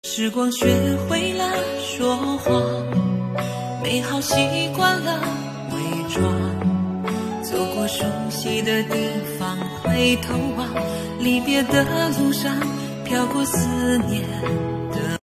时光学会了说谎，美好习惯了伪装，走过熟悉的地方，回头望，离别的路上飘过思念的